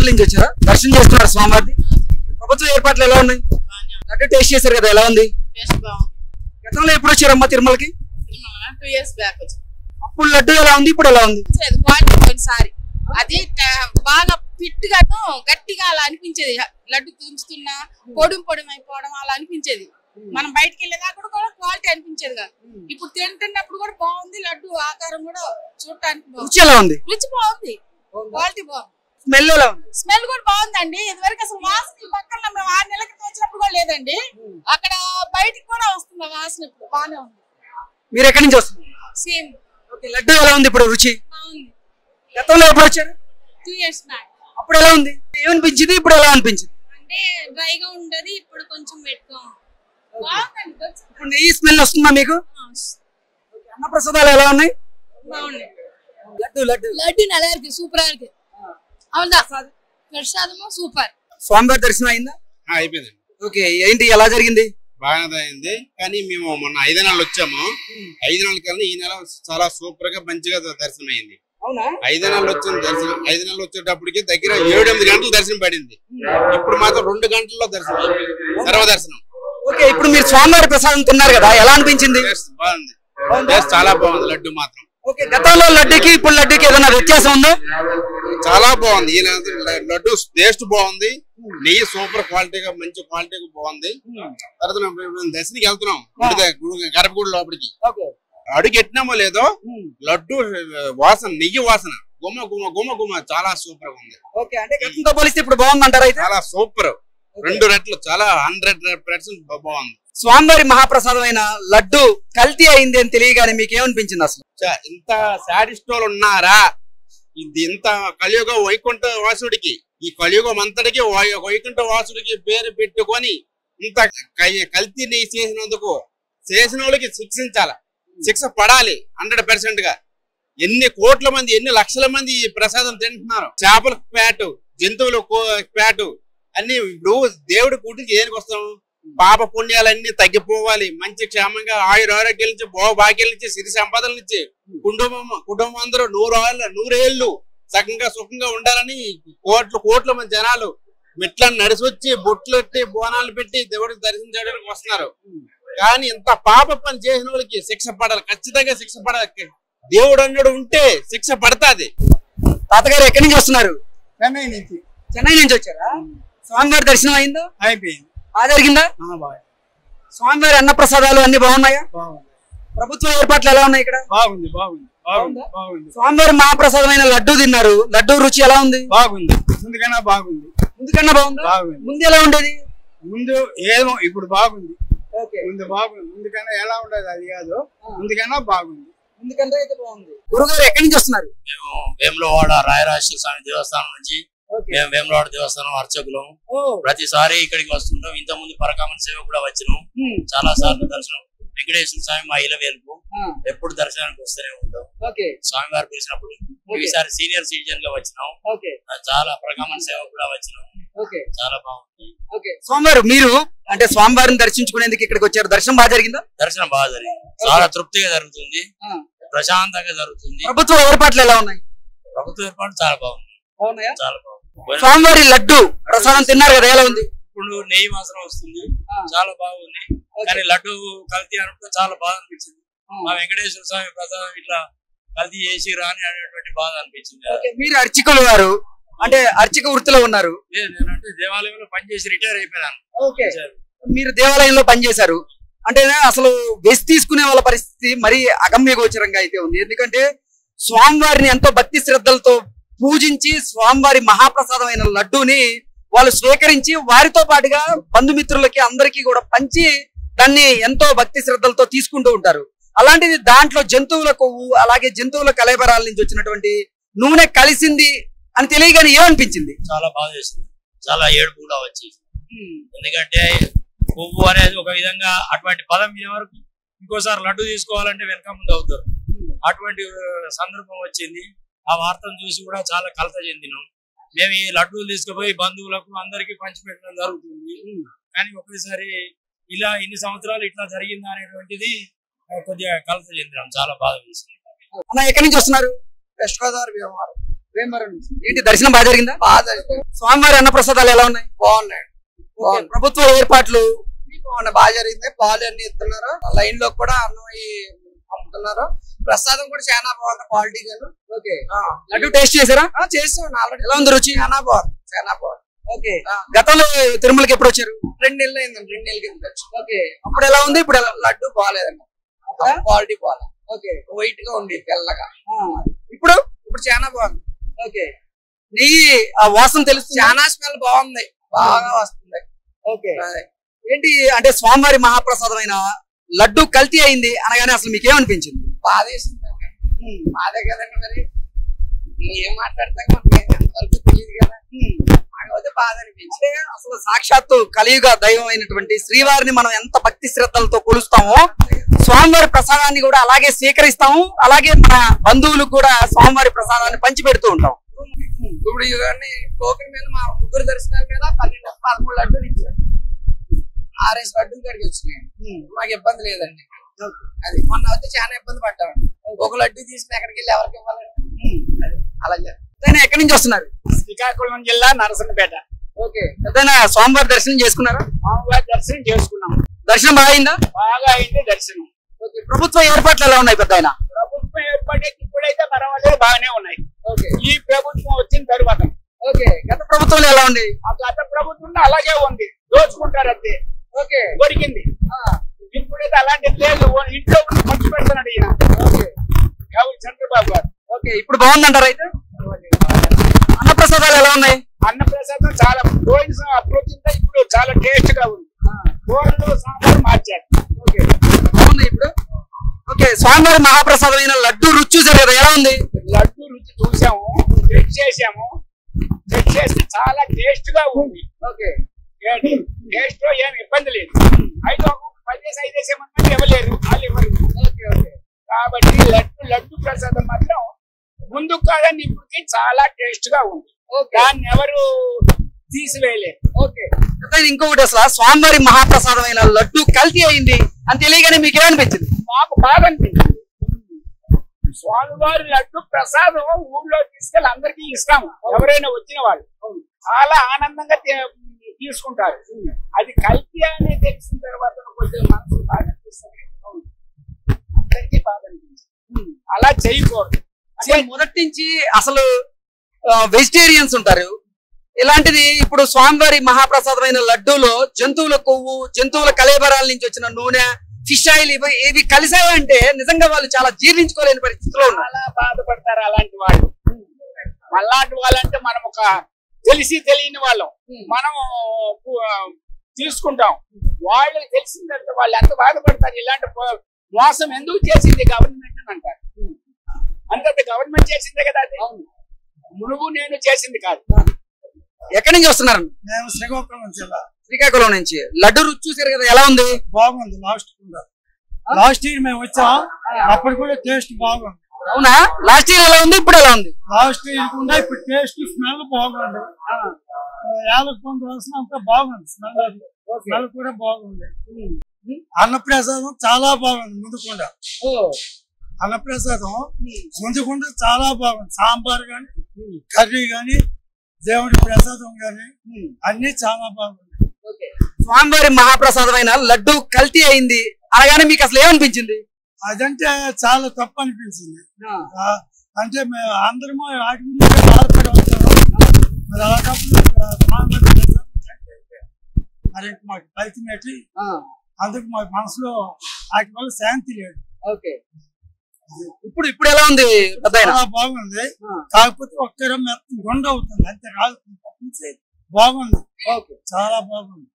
నుంచి వచ్చారా? దర్శనం చేసుకున్నారు స్వామివారిని? ప్రభుత్వ ఏర్పాట్లు ఎలా ఉన్నాయి? లడ్డు టేస్ట్ చేశారు కదా, ఎలా ఉంది? గతంలో ఎప్పుడు వచ్చారమ్మా తిరుమలకి? 2 years బ్యాక్. అప్పుడు లడ్డు ఎలా ఉంది, ఇప్పుడు ఎలా ఉంది? సారి అది బాగా ఫిట్ గాను గట్టిగా అలా అనిపించేది. లడ్డు తుంచుతున్నా పొడుం అయిపోవడం అలా అనిపించేది. మనం బయటకు వెళ్ళేదాకా కూడా క్వాలిటీ అనిపించేది కాదు. ఇప్పుడు తింటున్నప్పుడు కూడా బాగుంది. లడ్డు ఆకారం కూడా చూడటానికి రుచి ఎలా ఉంది? రుచి బాగుంది, క్వాలిటీ బాగుంది. స్మెల్ ఎలా ఉంది? స్మెల్ కూడా బాగుందండి. ఇదివరకు అసలు వాసన పక్కన మేము 6 నెలల క్రితం వచ్చినప్పుడు కూడా లేదండి. అక్కడ బయటికి కూడా వస్తుంది వాసన. ఇప్పుడు బాగానే ఉంది. మీరు ఎక్కడి నుంచి వస్తున్నారు? సేమ్. లడ్డు ఎలా ఉంది ఇప్పుడు రుచి? బాగుంది. గతంలో ఎప్పుడు వచ్చారు? 2 years బ్యాక్. అప్పుడు ఎలా ఉంది? ఏమనిపించింది, ఇప్పుడు ఎలా అనిపించింది? అంటే డ్రైగా ఉండదు, ఇప్పుడు కొంచెం వెట్గా ఉంది. బాగుందండి. ఇప్పుడు నెయ్యి స్మెల్ వస్తుందా మీకు? అన్న ప్రసాదాలు ఎలా ఉన్నాయి? బాగున్నాయి. లడ్డు లడ్డు లడ్డు நல்லா இருக்கு, సూపరా இருக்கு. అవునా? ప్రసాదము సూపర్. స్వామివారి దర్శనం అయిందా? అయిపోయింది. ఓకే, ఏంటి ఎలా జరిగింది? బాగానే అయింది. కానీ మేము మొన్న 5 నెలలు వచ్చాము. 5 నెలల కన్నా ఈ నెల చాలా సూపర్ గా మంచిగా దర్శనం అయింది. 5 నెలలు వచ్చిన దర్శనం 5 నెలలు వచ్చేటప్పటికి దగ్గర 7-8 గంటలు దర్శనం పడింది. ఇప్పుడు మాత్రం 2 గంటల్లో దర్శనం, సర్వదర్శనం. ఓకే, ఇప్పుడు మీరు స్వామివారి ప్రసాదం తిన్నారు కదా, ఎలా అనిపించింది? బాగుంది, చాలా బాగుంది లడ్డు మాత్రం. ఓకే, గతంలో లడ్డుకి ఇప్పుడు లడ్డుకి ఏదైనా వ్యత్యాసం ఉందా? చాలా బాగుంది. ఈ లడ్డు టేస్ట్ బాగుంది. నెయ్యి సూపర్ క్వాలిటీగా మంచి క్వాలిటీగా బాగుంది. తర్వాత దర్శనకి వెళ్తున్నాం గర్భగుడి లోపలికి. అడుగు ఎట్టినామో లేదో లడ్డు వాసన, నెయ్యి వాసన గుమ్మ గుమ్మ గుమ్మ గుమ్మ చాలా సూపర్ గా ఉంది. ఓకే, అంటే గతంతో పోలిస్తే ఇప్పుడు బాగుందంటారా? అయితే చాలా సూపర్, 2 రెట్లు, చాలా 100% బాగుంది. స్వామివారి మహాప్రసాదమైన లడ్డు కల్తీ అయింది అని తెలియగానే మీకు ఏమనిపించింది అసలు? ఇంత శాడిస్టోలు ఉన్నారా? ఇది ఇంత కలియుగ వైకుంఠ వాసుడికి, ఈ కలియుగం అంతటికి వైకుంఠ వాసుడికి పేరు పెట్టుకొని ఇంత కల్తీని చేసినందుకు చేసిన వాళ్ళకి శిక్షించాల, శిక్ష పడాలి 100% గా. ఎన్ని కోట్ల మంది, ఎన్ని లక్షల మంది ఈ ప్రసాదం తింటున్నారు. చేపల ప్యాటు, జంతువుల ప్యాటు అన్ని. ఇప్పుడు దేవుడి కూటికి దేనికి వస్తాం? పాప పుణ్యాలన్నీ తగ్గిపోవాలి, మంచి క్షేమంగా ఆరోగ్యాల నుంచి, భాగ్యాల నుంచి, సిరి సంపదల నుంచి కుటుంబం అందరూ 100 ఏళ్ళు చక్కగా సుఖంగా ఉండాలని కోట్ల మంది జనాలు మెట్లను నడిచొచ్చి బొట్లు పెట్టి బోనాలు పెట్టి దేవుడికి దర్శనం చేయడానికి వస్తున్నారు. కానీ ఇంత పాప పని చేసిన వాళ్ళకి శిక్ష పడాలి, ఖచ్చితంగా శిక్ష పడాలి. దేవుడు అన్నాడు ఉంటే శిక్ష పడతాది. తాతగారు ఎక్కడి నుంచి వస్తున్నారు? చెన్నై నుంచి. చెన్నై నుంచి వచ్చారా? స్వామివారి దర్శనం అయిందా? అయిపోయింది. బాగా జరిగిందా? స్వామివారి అన్న ప్రసాదాలు అన్ని బాగున్నాయా? ప్రభుత్వ ఏర్పాట్లు ఎలా ఉన్నాయి ఇక్కడ? బాగుంది. స్వామివారి మహాప్రసాదమైన లడ్డు తిన్నారు, లడ్డు రుచి ఎలా ఉంది? బాగుంది. ముందుకన్నా బాగుంది. బాగుందా? ముందు ఎలా ఉండేది? ముందు ఏమో, ఇప్పుడు బాగుంది. ముందు బాగుంది, ముందుకన్నా ఎలా ఉండదు అది కాదు, ముందుకన్నా బాగుంది. ముందుకంటే అయితే బాగుంది. గురుగారు ఎక్కడి నుంచి వస్తున్నారు? మేము వేములవాడ రాయరాజేశ్వర స్వామి దేవస్థానం నుంచి. మేము వేములవాడ దేవస్థానం అర్చకులం. ప్రతిసారి ఇక్కడికి వస్తుంటాం. ఇంత ముందు పరకామణ సేవ కూడా వచ్చినాం. చాలా సార్లు దర్శనం. వెంకటేశ్వర స్వామి మా ఇల వేలుపు, ఎప్పుడు దర్శనానికి వస్తూనే ఉంటాం. స్వామి వారు పిలిచినప్పుడు ఈసారి సీనియర్ సిటిజన్ గా వచ్చినాం. చాలా పరకామణ సేవ కూడా వచ్చినాం. చాలా బాగుంది. స్వామివారు మీరు అంటే స్వామివారిని దర్శించుకునేందుకు ఇక్కడికి వచ్చారు. దర్శనం బాగా జరిగిందా? దర్శనం బాగా జరిగింది. చాలా తృప్తిగా జరుగుతుంది, ప్రశాంతంగా జరుగుతుంది. ప్రభుత్వ ఏర్పాట్లు ఎలా ఉన్నాయి? ప్రభుత్వ ఏర్పాట్లు చాలా బాగుంది. చాలా బాగుంది. స్వామివారి లడ్డు ప్రసాదం తిన్నారు కదా, ఎలా ఉంది? ఇప్పుడు నెయ్యి వాసన వస్తుంది, చాలా బాగుంది. కానీ లడ్డు కల్తీ అనుకుంటే చాలా బాధ అనిపించింది. మా వెంకటేశ్వర స్వామి ప్రసాదం ఇట్లా కల్తీ చేసి రాని అనేటువంటి బాధ అనిపించింది. మీరు అర్చకులు వారు అంటే అర్చక వృత్తిలో ఉన్నారు. నేనంటే దేవాలయంలో పనిచేసి రిటైర్ అయిపోయాను. మీరు దేవాలయంలో పనిచేశారు అంటే అసలు వెసి తీసుకునే వాళ్ళ పరిస్థితి మరీ అగమ్య గోచరంగా అయితే ఉంది. ఎందుకంటే స్వామివారిని ఎంతో భక్తి శ్రద్ధలతో పూజించి స్వామివారి మహాప్రసాదమైన లడ్డూని వాళ్ళు స్వీకరించి వారితో పాటుగా బంధుమిత్రులకి అందరికీ కూడా పంచి దాన్ని ఎంతో భక్తి శ్రద్ధలతో తీసుకుంటూ ఉంటారు. అలాంటిది దాంట్లో జంతువుల కొవ్వు అలాగే జంతువుల కలబరాల నుంచి వచ్చినటువంటి నూనె కలిసింది అని తెలియగానే ఏమనిపించింది? చాలా బాధ చేసింది, చాలా ఏడుపు కూడా వచ్చేసింది. ఎందుకంటే కొవ్వు అనేది ఒక విధంగా అటువంటి పదం వినే వరకు ఇంకోసారి లడ్డు తీసుకోవాలంటే వెనక ముందు అవుతారు. అటువంటి సందర్భం వచ్చింది. ఆ వార్తను చూసి కూడా చాలా కలత చెందినాం. మేము ఈ లడ్డూలు తీసుకుపోయి బంధువులకు అందరికీ పంచిపెట్టడం జరుగుతుంది. కానీ ఒకేసారి ఇలా ఇన్ని సంవత్సరాలు ఇట్లా జరిగిందా అనేటువంటిది కొద్దిగా కలత చెందినాం, చాలా బాధ వేసింది. ఎక్కడి నుంచి వస్తున్నారు? వెస్ట్ గోదావరి భీమవరం. భీమవరం నుంచి. ఏంటి దర్శనం బాగా జరిగిందా? బాగా స్వామివారి అన్న ప్రసాదాలు ఎలా ఉన్నాయి? బాగున్నాయి. ప్రభుత్వ ఏర్పాట్లు బాగా జరిగింది. పాలు అన్ని ఇస్తున్నారు. లైన్ లో కూడా అన్నం అమ్ముతున్నారు. ప్రసాదం కూడా చాలా బాగుంది క్వాలిటీ గాను. ఓకే. లడ్డు టేస్ట్ చేశారా? చేసాను ఆల్రెడీ. ఎలా ఉంది రుచి? చాలా బాగుంది, చాలా బాగుంది. ఓకే. గతంలో తిరుమలకి ఎప్పుడు వచ్చారు? 2 నెలలు అయిందండి, 2 నెలల కింద వచ్చి. ఓకే. అప్పుడు ఎలా ఉంది, ఇప్పుడు ఎలా? లడ్డు బాగాలేదండి, క్వాలిటీ బాగా. ఓకే, వైట్ గా ఉంది, తెల్లగా. ఇప్పుడు ఇప్పుడు చాలా బాగుంది. ఓకే. నెయ్యి ఆ వాసన తెలుస్తుంది. చాలా స్మెల్ బాగుంది, బాగా వస్తుంది. ఓకే. ఏంటి అంటే స్వామివారి మహాప్రసాదమైన లడ్డు కల్తీ అయింది అనగానే అసలు మీకేమనిపించింది? బాధ వేసిందండి. బాధే కదండి, మరి ఏం మాట్లాడతాం మనకి ఎంతవరకు తెలియదు కదా. నాకైతే బాధ అనిపించింది. అసలు సాక్షాత్తు కలియుగ దైవం అయినటువంటి శ్రీవారిని మనం ఎంత భక్తి శ్రద్ధలతో కొలుస్తామో స్వామివారి ప్రసాదాన్ని కూడా అలాగే స్వీకరిస్తాము. అలాగే మన బంధువులకు కూడా స్వామివారి ప్రసాదాన్ని పంచి పెడుతూ ఉంటాం. ఇప్పుడు ఇవన్నీ టోకెన్ మీద మా ముగ్గురు దర్శనాల మీద 13 లడ్డూలు ఇచ్చారు. 6 లడ్డూలు కడిగి వచ్చినాయి. మాకు ఇబ్బంది లేదండి. అది మొన్న అయితే చాలా ఇబ్బంది పడ్డాం. ఒక లడ్డు తీసుకుని ఎక్కడికి వెళ్ళి ఎవరికి ఇవ్వాలండి? అది అలాగే. ఎక్కడి నుంచి వస్తున్నారు? శ్రీకాకుళం జిల్లా నరసన్నపేట. ఓకే. ఏదైనా స్వామివారి దర్శనం చేసుకున్నారా? స్వామివారి దర్శనం చేసుకున్నాం. దర్శనం బాగా అయిందా? బాగా అయింది దర్శనం. ఓకే. ప్రభుత్వ ఏర్పాట్లు ఎలా ఉన్నాయి పెద్ద ఆయన? ప్రభుత్వం ఏర్పడే ఇప్పుడైతే పర్వాలేదు, బాగానే ఉన్నాయి. ఓకే. ఈ ప్రభుత్వం వచ్చిన తర్వాత. ఓకే. గత ప్రభుత్వంలో ఎలా ఉంది? ఆ గత ప్రభుత్వం అలాగే ఉంది, దోచుకుంటారు అంతే. ఓకే. దొరికింది. ఇప్పుడైతే అలాంటిది లేదు, ఇంట్లో ఖర్చు పెడుతున్నాడు ఈయన. ఓకే. ఎవరు? చంద్రబాబు గారు. ఓకే. ఇప్పుడు బాగుందంటారు అయితే? అన్నప్రసాదాలు ఎలా ఉన్నాయి? అన్న ప్రసాదం చాలా పోయిన అప్రోచ్ ఇప్పుడు చాలా టేస్ట్ గా ఉంది. కూరలు సాంబార్ మార్చారు. ఓకే. బాగున్నాయి ఇప్పుడు. ఓకే. స్వామివారి మహాప్రసాదమైన లడ్డు రుచి చూసారు కదా, ఎలా ఉంది? లడ్డు రుచి చూసాము, చెక్ చేసాము. చెక్ చేస్తే చాలా టేస్ట్ గా ఉంది. ఓకే. టేస్ట్ లో ఏమి ఇబ్బంది లేదు. అయితే ఒక 10 వేసేమంటే ఇవ్వలేరు, వాళ్ళు ఇవ్వరు. ఓకే. ఓకే. కాబట్టి లడ్డు ప్రసాదం మాత్రం ముందు కాదని ఇప్పటికి చాలా టేస్ట్ గా ఉంది. దాన్ని ఎవరు తీసివేయలేరు. ఓకే. ఇంకొకటి, అసలు స్వామివారి మహాప్రసాదమైన లడ్డు కల్తీ అయింది అని తెలియగానే మీకు ఏమనిపించింది? మాకు బాగా అనిపించింది. స్వామివారి లడ్డు ప్రసాదం ఊళ్ళో తీసుకెళ్ళి అందరికీ ఇస్తాము, ఎవరైనా వచ్చిన వాళ్ళు చాలా ఆనందంగా తీసుకుంటారు. అది కల్తీ అని తెలిసిన తర్వాత కొంచెం మనసు బాగా అనిపిస్తుంది, అందరికీ బాగా అనిపించింది. అలా చేయకూడదు. మొదటి నుంచి అసలు వెజిటేరియన్స్ ఉంటారు. ఇలాంటిది ఇప్పుడు స్వామివారి మహాప్రసాదమైన లడ్డూలో జంతువుల కొవ్వు, జంతువుల కళేబరాల నుంచి వచ్చిన నూనె, ఫిష్ ఆయిల్ ఇవి కలిసాయంటే నిజంగా వాళ్ళు చాలా జీర్ణించుకోలేని పరిస్థితిలో ఉన్నారు. చాలా బాధపడతారు అలాంటి వాళ్ళు. అలాంటి వాళ్ళంటే మనం ఒక తెలిసి తెలియని వాళ్ళం, మనం తీసుకుంటాం. వాళ్ళు తెలిసిన తర్వాత వాళ్ళు ఎంత బాధపడతారు. ఇలాంటి మోసం ఎందుకు చేసింది గవర్నమెంట్ అని అంటారు. అంతే, గవర్నమెంట్ చేసిందే కదా, అది మునుగు నేను చేసింది కాదు. ఎక్కడి నుంచి వస్తున్నారు? మేము శ్రీకాకుళం జిల్లా. శ్రీకాకుళం నుంచి. లడ్డు రుచి చూసారు కదా, ఎలా ఉంది? బాగుంది. లాస్ట్ ఇయర్ మేము వచ్చాం, అప్పుడు కూడా టేస్ట్ బాగుంది. అవునా? లాస్ట్ ఇయర్ ఎలా ఉంది, ఇప్పుడు ఎలా ఉంది? లాస్ట్ ఇయర్ కూడా ఇప్పుడు టేస్ట్ స్మెల్ బాగుంది. యాలకొండ వాసన అంతా బాగుంది. స్మెల్ కూడా బాగుంది. అన్నప్రసాదం చాలా బాగుంది. ముందుకుండా అన్నప్రసాదం ముందుకుండా చాలా బాగుంది. సాంబార్ గాని, కర్రీ గాని, దేవుడి ప్రసాదం గాని అన్ని చాలా బాగుంది. స్వామివారి మహాప్రసాదమైన లడ్డు కల్తీ అయింది అనగానే మీకు అసలు ఏమనిపించింది? అదంటే చాలా తప్పు అనిపించింది. అంటే మేము అందరము వాటి గురించి బాధపడి వస్తాము. మరి అలాంటప్పుడు మరి మాకు ఫలితం ఏంటి? అందుకు మాకు మనసులో వాటి వల్ల శాంతి లేదు. ఓకే. ఇప్పుడు ఎలా ఉంది? చాలా బాగుంది. కాకపోతే ఒక్క గుండె అవుతుంది అంతే, రాదు. బాగుంది, చాలా బాగుంది.